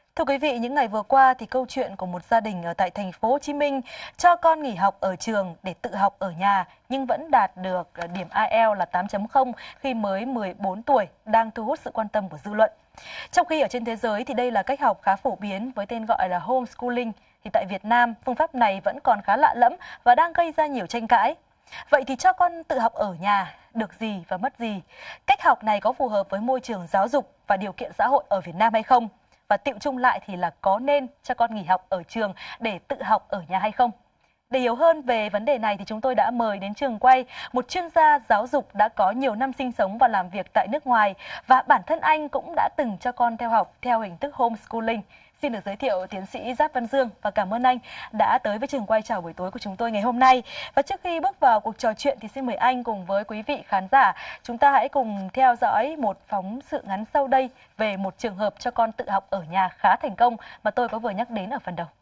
Thưa quý vị, những ngày vừa qua thì câu chuyện của một gia đình ở tại thành phố Hồ Chí Minh cho con nghỉ học ở trường để tự học ở nhà nhưng vẫn đạt được điểm IELTS là 8.0 khi mới 14 tuổi đang thu hút sự quan tâm của dư luận. Trong khi ở trên thế giới thì đây là cách học khá phổ biến với tên gọi là homeschooling, thì tại Việt Nam phương pháp này vẫn còn khá lạ lẫm và đang gây ra nhiều tranh cãi. Vậy thì cho con tự học ở nhà được gì và mất gì? Cách học này có phù hợp với môi trường giáo dục và điều kiện xã hội ở Việt Nam hay không? Và tiệu chung lại thì là có nên cho con nghỉ học ở trường để tự học ở nhà hay không? Để hiểu hơn về vấn đề này thì chúng tôi đã mời đến trường quay một chuyên gia giáo dục đã có nhiều năm sinh sống và làm việc tại nước ngoài, và bản thân anh cũng đã từng cho con theo học theo hình thức homeschooling. Xin được giới thiệu tiến sĩ Giáp Văn Dương và cảm ơn anh đã tới với trường quay chào buổi tối của chúng tôi ngày hôm nay. Và trước khi bước vào cuộc trò chuyện thì xin mời anh cùng với quý vị khán giả, chúng ta hãy cùng theo dõi một phóng sự ngắn sau đây về một trường hợp cho con tự học ở nhà khá thành công mà tôi có vừa nhắc đến ở phần đầu.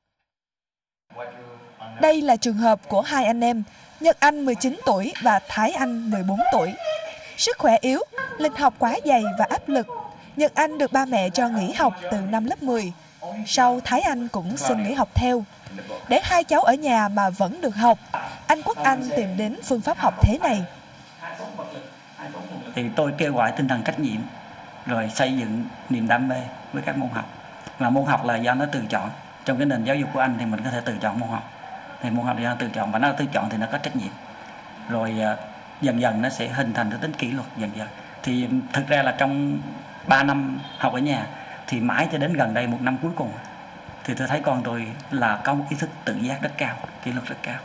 Đây là trường hợp của hai anh em, Nhật Anh 19 tuổi và Thái Anh 14 tuổi. Sức khỏe yếu, lịch học quá dày và áp lực. Nhật Anh được ba mẹ cho nghỉ học từ năm lớp 10. Sau Thái Anh cũng xin nghỉ học theo. Để hai cháu ở nhà mà vẫn được học, anh Quốc Anh tìm đến phương pháp học thế này. Thì tôi kêu gọi tinh thần trách nhiệm, rồi xây dựng niềm đam mê với các môn học. Và môn học là do nó tự chọn. Trong cái nền giáo dục của anh thì mình có thể tự chọn môn học. Thì môn học là do tự chọn, và nó tự chọn thì nó có trách nhiệm. Rồi dần dần nó sẽ hình thành cái tính kỷ luật dần dần. Thì thực ra là trong 3 năm học ở nhà thì mãi cho đến gần đây 1 năm cuối cùng thì tôi thấy con tôi là có một ý thức tự giác rất cao, kỷ luật rất cao.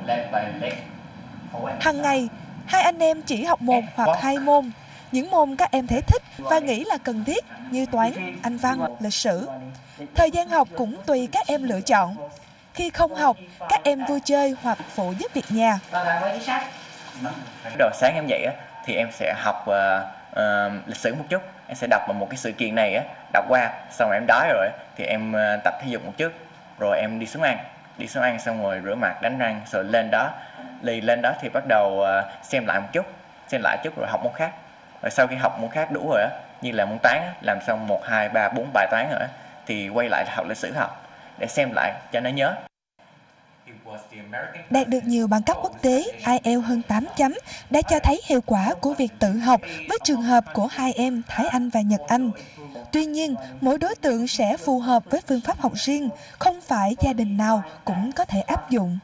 Hằng ngày, hai anh em chỉ học một hoặc hai môn. Những môn các em thấy thích và nghĩ là cần thiết như toán, Anh văn, lịch sử. Thời gian học cũng tùy các em lựa chọn. Khi không học, các em vui chơi hoặc phụ giúp việc nhà. Đầu sáng em dậy thì em sẽ học lịch sử một chút. Em sẽ đọc một cái sự kiện này, đọc qua, xong rồi em đói rồi thì em tập thể dục một chút. Rồi em đi xuống ăn xong rồi rửa mặt, đánh răng, rồi lên đó thì bắt đầu xem lại một chút rồi học môn khác. Rồi sau khi học môn khác đủ rồi như là môn toán làm xong 1, 2, 3, 4 bài toán rồi thì quay lại học lịch sử học để xem lại cho nó nhớ. Đạt được nhiều bằng cấp quốc tế, IELTS hơn 8 chấm đã cho thấy hiệu quả của việc tự học với trường hợp của hai em Thái Anh và Nhật Anh. Tuy nhiên, mỗi đối tượng sẽ phù hợp với phương pháp học riêng, không phải gia đình nào cũng có thể áp dụng.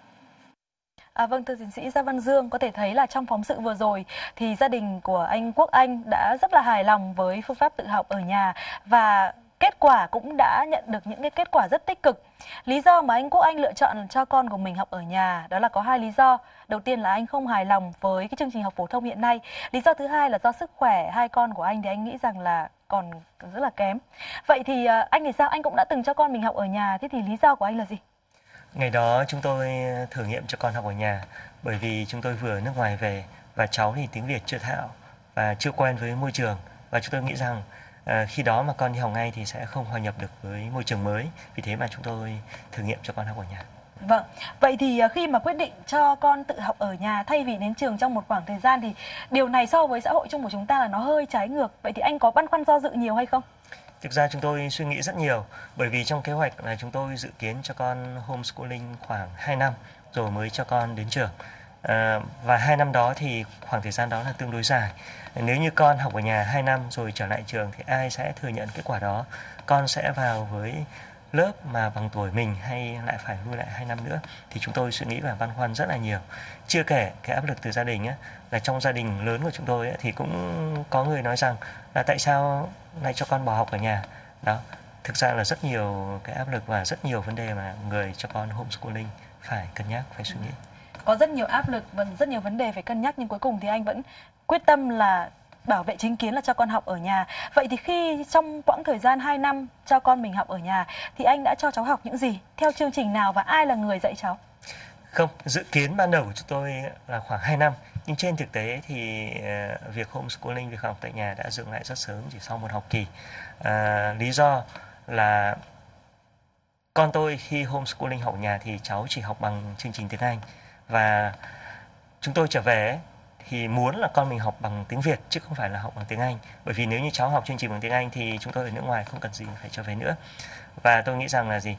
Vâng, thưa tiến sĩ Giáp Văn Dương, có thể thấy là trong phóng sự vừa rồi thì gia đình của anh Quốc Anh đã rất là hài lòng với phương pháp tự học ở nhà và kết quả cũng đã nhận được những cái kết quả rất tích cực. Lý do mà anh Quốc Anh lựa chọn cho con của mình học ở nhà đó là có hai lý do. Đầu tiên là anh không hài lòng với cái chương trình học phổ thông hiện nay. Lý do thứ hai là do sức khỏe hai con của anh thì anh nghĩ rằng là còn rất là kém. Vậy thì anh thì sao? Anh cũng đã từng cho con mình học ở nhà, thế thì lý do của anh là gì? Ngày đó chúng tôi thử nghiệm cho con học ở nhà bởi vì chúng tôi vừa ở nước ngoài về và cháu thì tiếng Việt chưa thạo và chưa quen với môi trường, và chúng tôi nghĩ rằng khi đó mà con đi học ngay thì sẽ không hòa nhập được với môi trường mới, vì thế mà chúng tôi thử nghiệm cho con học ở nhà. Vâng, vậy thì khi mà quyết định cho con tự học ở nhà thay vì đến trường trong một khoảng thời gian thì điều này so với xã hội chung của chúng ta là nó hơi trái ngược. Vậy thì anh có băn khoăn do dự nhiều hay không? Thực ra chúng tôi suy nghĩ rất nhiều, bởi vì trong kế hoạch là chúng tôi dự kiến cho con homeschooling khoảng 2 năm rồi mới cho con đến trường. Và 2 năm đó thì khoảng thời gian đó là tương đối dài. Nếu như con học ở nhà 2 năm rồi trở lại trường thì ai sẽ thừa nhận kết quả đó? Con sẽ vào với lớp mà bằng tuổi mình hay lại phải lui lại 2 năm nữa? Thì chúng tôi suy nghĩ và băn khoăn rất là nhiều. Chưa kể cái áp lực từ gia đình là trong gia đình lớn của chúng tôi thì cũng có người nói rằng là tại sao lại cho con bỏ học ở nhà. Đó, thực ra là rất nhiều cái áp lực và rất nhiều vấn đề mà người cho con homeschooling phải cân nhắc, phải suy nghĩ. Có rất nhiều áp lực và rất nhiều vấn đề phải cân nhắc, nhưng cuối cùng thì anh vẫn quyết tâm là bảo vệ chính kiến là cho con học ở nhà. Vậy thì khi trong quãng thời gian 2 năm cho con mình học ở nhà thì anh đã cho cháu học những gì? Theo chương trình nào và ai là người dạy cháu? Không, dự kiến ban đầu của chúng tôi là khoảng 2 năm. Nhưng trên thực tế thì việc homeschooling, việc học tại nhà đã dừng lại rất sớm, chỉ sau 1 học kỳ. Lý do là con tôi khi homeschooling học nhà thì cháu chỉ học bằng chương trình tiếng Anh. Và chúng tôi trở về thì muốn là con mình học bằng tiếng Việt chứ không phải là học bằng tiếng Anh. Bởi vì nếu như cháu học chương trình bằng tiếng Anh thì chúng tôi ở nước ngoài không cần gì phải trở về nữa. Và tôi nghĩ rằng là gì?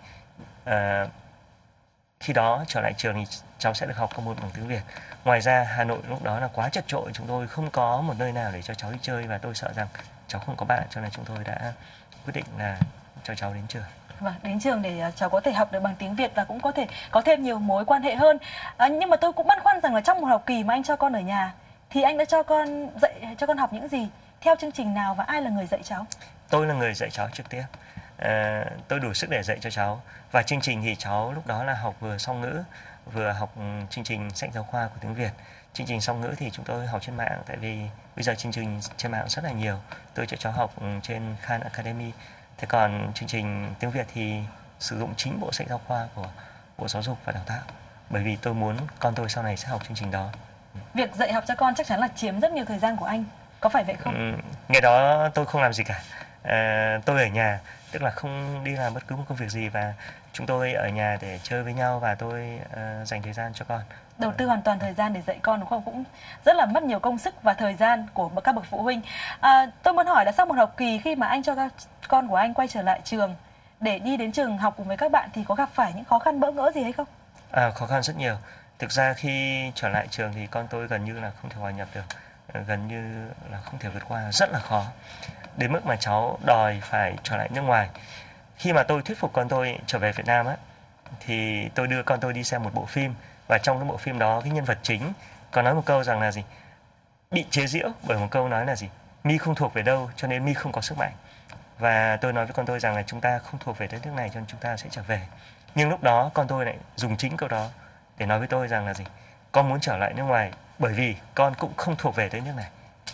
Khi đó trở lại trường thì cháu sẽ được học các môn bằng tiếng Việt. Ngoài ra Hà Nội lúc đó là quá chật chội, chúng tôi không có một nơi nào để cho cháu đi chơi và tôi sợ rằng cháu không có bạn, cho nên chúng tôi đã quyết định là cho cháu đến trường. Vâng, đến trường để cháu có thể học được bằng tiếng Việt và cũng có thể có thêm nhiều mối quan hệ hơn. Nhưng mà tôi cũng băn khoăn rằng là trong một học kỳ mà anh cho con ở nhà thì anh đã cho con học những gì, theo chương trình nào và ai là người dạy cháu? Tôi là người dạy cháu trực tiếp. Tôi đủ sức để dạy cho cháu. Và chương trình thì cháu lúc đó là học vừa song ngữ, vừa học chương trình sách giáo khoa của tiếng Việt. Chương trình song ngữ thì chúng tôi học trên mạng, tại vì bây giờ chương trình trên mạng rất là nhiều. Tôi cho cháu học trên Khan Academy. Thế còn chương trình tiếng Việt thì sử dụng chính bộ sách giáo khoa của Bộ Giáo dục và Đào tạo. Bởi vì tôi muốn con tôi sau này sẽ học chương trình đó. Việc dạy học cho con chắc chắn là chiếm rất nhiều thời gian của anh, có phải vậy không? Ngày đó tôi không làm gì cả. Tôi ở nhà, tức là không đi làm bất cứ một công việc gì và chúng tôi ở nhà để chơi với nhau và tôi dành thời gian cho con. Đầu tư hoàn toàn thời gian để dạy con đúng không? Cũng rất là mất nhiều công sức và thời gian của các bậc phụ huynh. Tôi muốn hỏi là sau một học kỳ khi mà anh cho các con của anh quay trở lại trường để đi đến trường học cùng với các bạn thì có gặp phải những khó khăn bỡ ngỡ gì hay không? Khó khăn rất nhiều. Thực ra khi trở lại trường thì con tôi gần như là không thể hòa nhập được, gần như là không thể vượt qua, rất là khó. Đến mức mà cháu đòi phải trở lại nước ngoài. Khi mà tôi thuyết phục con tôi trở về Việt Nam á, thì tôi đưa con tôi đi xem một bộ phim. Và trong cái bộ phim đó, cái nhân vật chính có nói một câu rằng là gì? Bị chế giễu bởi một câu nói là gì? Mi không thuộc về đâu cho nên Mi không có sức mạnh. Và tôi nói với con tôi rằng là chúng ta không thuộc về đất nước này cho nên chúng ta sẽ trở về. Nhưng lúc đó con tôi lại dùng chính câu đó để nói với tôi rằng là gì? Con muốn trở lại nước ngoài bởi vì con cũng không thuộc về đất nước này.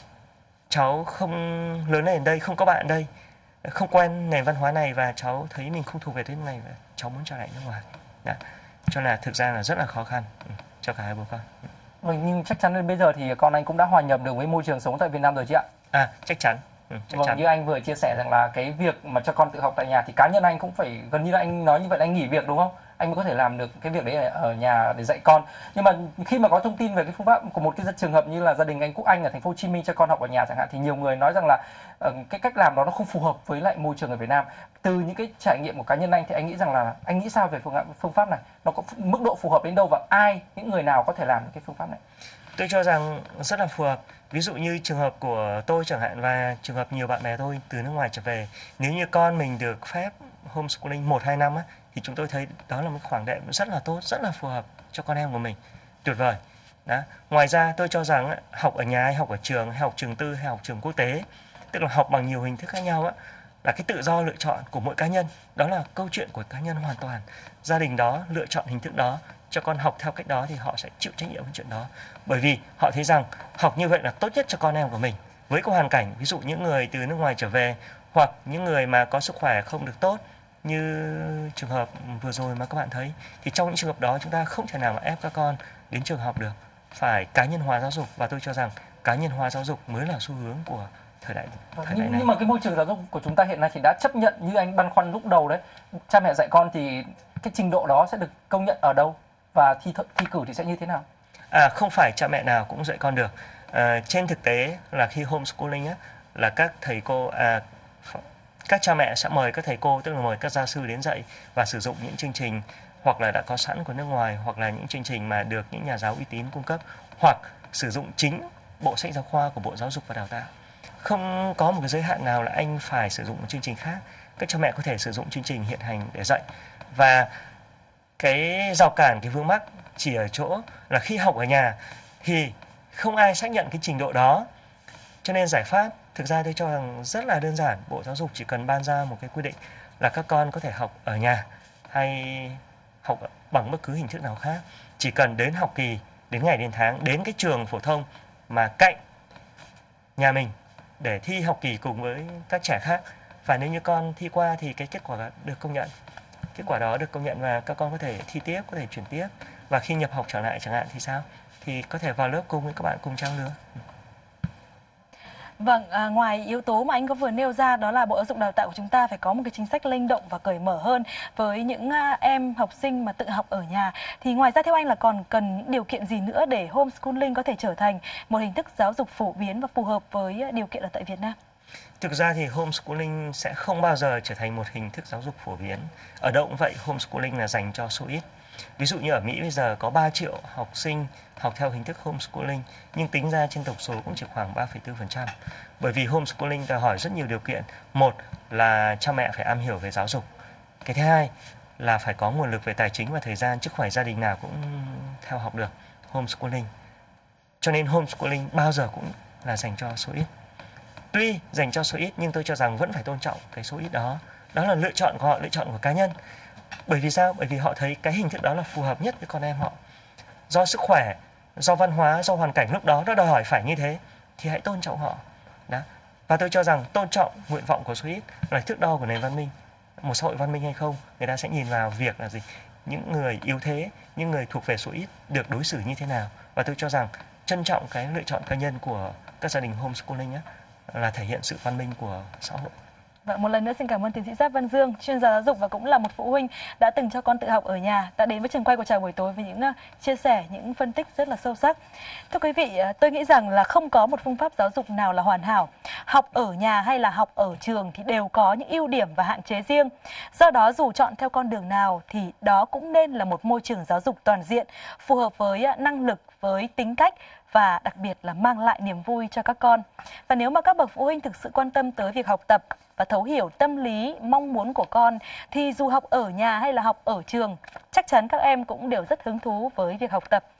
Cháu không lớn lên đây, không có bạn đây, không quen nền văn hóa này và cháu thấy mình không thuộc về đất nước này và cháu muốn trở lại nước ngoài. Đó. Cho nên là thực ra là rất là khó khăn cho cả hai bố con. Nhưng chắc chắn đến bây giờ thì con anh cũng đã hòa nhập được với môi trường sống tại Việt Nam rồi chị ạ? Chắc chắn. Chắc chắn. Như anh vừa chia sẻ rằng là cái việc mà cho con tự học tại nhà thì cá nhân anh cũng phải gần như là anh nói như vậy là anh nghỉ việc đúng không? Anh mới có thể làm được cái việc đấy ở nhà để dạy con. Nhưng mà khi mà có thông tin về cái phương pháp của một cái trường hợp như là gia đình anh Quốc Anh ở thành phố Hồ Chí Minh cho con học ở nhà chẳng hạn thì nhiều người nói rằng là cái cách làm đó nó không phù hợp với lại môi trường ở Việt Nam. Từ những cái trải nghiệm của cá nhân anh thì anh nghĩ rằng là anh nghĩ sao về phương pháp này? Nó có mức độ phù hợp đến đâu và những người nào có thể làm cái phương pháp này? Tôi cho rằng rất là phù hợp. Ví dụ như trường hợp của tôi chẳng hạn và trường hợp nhiều bạn bè tôi từ nước ngoài trở về. Nếu như con mình được phép homeschooling 1-2 năm á, thì chúng tôi thấy đó là một khoảng đệm rất là tốt, rất là phù hợp cho con em của mình. Tuyệt vời. Đó. Ngoài ra tôi cho rằng học ở nhà hay học ở trường hay học trường tư hay học trường quốc tế, tức là học bằng nhiều hình thức khác nhau á, là cái tự do lựa chọn của mỗi cá nhân. Đó là câu chuyện của cá nhân hoàn toàn. Gia đình đó lựa chọn hình thức đó, cho con học theo cách đó thì họ sẽ chịu trách nhiệm với chuyện đó. Bởi vì họ thấy rằng học như vậy là tốt nhất cho con em của mình. Với cái hoàn cảnh, ví dụ những người từ nước ngoài trở về hoặc những người mà có sức khỏe không được tốt như trường hợp vừa rồi mà các bạn thấy, thì trong những trường hợp đó chúng ta không thể nào mà ép các con đến trường học được. Phải cá nhân hóa giáo dục và tôi cho rằng cá nhân hóa giáo dục mới là xu hướng của thời đại này. Nhưng mà cái môi trường giáo dục của chúng ta hiện nay thì đã chấp nhận như anh băn khoăn lúc đầu đấy, cha mẹ dạy con thì cái trình độ đó sẽ được công nhận ở đâu và thi cử thì sẽ như thế nào? Không phải cha mẹ nào cũng dạy con được. Trên thực tế là khi homeschooling á, là các thầy cô các cha mẹ sẽ mời các thầy cô, tức là mời các gia sư đến dạy và sử dụng những chương trình hoặc là đã có sẵn của nước ngoài hoặc là những chương trình mà được những nhà giáo uy tín cung cấp hoặc sử dụng chính bộ sách giáo khoa của Bộ Giáo dục và Đào tạo. Không có một cái giới hạn nào là anh phải sử dụng một chương trình khác. Các cha mẹ có thể sử dụng chương trình hiện hành để dạy. Và cái rào cản, cái vướng mắc chỉ ở chỗ là khi học ở nhà thì không ai xác nhận cái trình độ đó. Cho nên giải pháp thực ra tôi cho rằng rất là đơn giản. Bộ Giáo dục chỉ cần ban ra một cái quy định là các con có thể học ở nhà hay học bằng bất cứ hình thức nào khác. Chỉ cần đến học kỳ, đến ngày đến tháng, đến cái trường phổ thông mà cạnh nhà mình để thi học kỳ cùng với các trẻ khác. Và nếu như con thi qua thì cái kết quả được công nhận. Kết quả đó được công nhận và các con có thể thi tiếp, có thể chuyển tiếp. Và khi nhập học trở lại chẳng hạn thì sao? Thì có thể vào lớp cùng với các bạn cùng trang lứa. Vâng, ngoài yếu tố mà anh có vừa nêu ra, đó là Bộ Giáo dục Đào tạo của chúng ta phải có một cái chính sách linh động và cởi mở hơn với những em học sinh mà tự học ở nhà. Thì ngoài ra theo anh là còn cần những điều kiện gì nữa để homeschooling có thể trở thành một hình thức giáo dục phổ biến và phù hợp với điều kiện ở tại Việt Nam? Thực ra thì homeschooling sẽ không bao giờ trở thành một hình thức giáo dục phổ biến. Ở đâu cũng vậy, homeschooling là dành cho số ít. Ví dụ như ở Mỹ bây giờ có 3 triệu học sinh học theo hình thức homeschooling, nhưng tính ra trên tổng số cũng chỉ khoảng 3,4%. Bởi vì homeschooling đòi hỏi rất nhiều điều kiện. Một là cha mẹ phải am hiểu về giáo dục. Cái thứ hai là phải có nguồn lực về tài chính và thời gian, chứ không phải gia đình nào cũng theo học được homeschooling. Cho nên homeschooling bao giờ cũng là dành cho số ít. Tuy dành cho số ít nhưng tôi cho rằng vẫn phải tôn trọng cái số ít đó. Đó là lựa chọn của họ, lựa chọn của cá nhân. Bởi vì sao? Bởi vì họ thấy cái hình thức đó là phù hợp nhất với con em họ. Do sức khỏe, do văn hóa, do hoàn cảnh lúc đó nó đòi hỏi phải như thế, thì hãy tôn trọng họ. Đó. Và tôi cho rằng tôn trọng nguyện vọng của số ít là thước đo của nền văn minh. Một xã hội văn minh hay không, người ta sẽ nhìn vào việc là gì? Những người yếu thế, những người thuộc về số ít được đối xử như thế nào. Và tôi cho rằng trân trọng cái lựa chọn cá nhân của các gia đình homeschooling á, là thể hiện sự văn minh của xã hội. Vâng, một lần nữa xin cảm ơn tiến sĩ Giáp Văn Dương, chuyên gia giáo dục và cũng là một phụ huynh đã từng cho con tự học ở nhà, đã đến với trường quay của Chào buổi tối với những chia sẻ, những phân tích rất là sâu sắc. Thưa quý vị, tôi nghĩ rằng là không có một phương pháp giáo dục nào là hoàn hảo. Học ở nhà hay là học ở trường thì đều có những ưu điểm và hạn chế riêng. Do đó dù chọn theo con đường nào thì đó cũng nên là một môi trường giáo dục toàn diện, phù hợp với năng lực, với tính cách và đặc biệt là mang lại niềm vui cho các con. Và nếu mà các bậc phụ huynh thực sự quan tâm tới việc học tập và thấu hiểu tâm lý, mong muốn của con thì dù học ở nhà hay là học ở trường, chắc chắn các em cũng đều rất hứng thú với việc học tập.